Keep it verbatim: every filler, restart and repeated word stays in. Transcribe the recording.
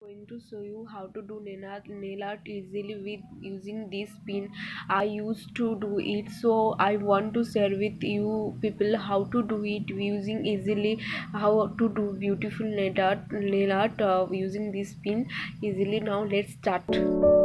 Going to show you how to do nail art, nail art easily with using this pin. I used to do it, so I want to share with you people how to do it using easily, how to do beautiful nail art nail art uh, using this pin easily. Now let's start.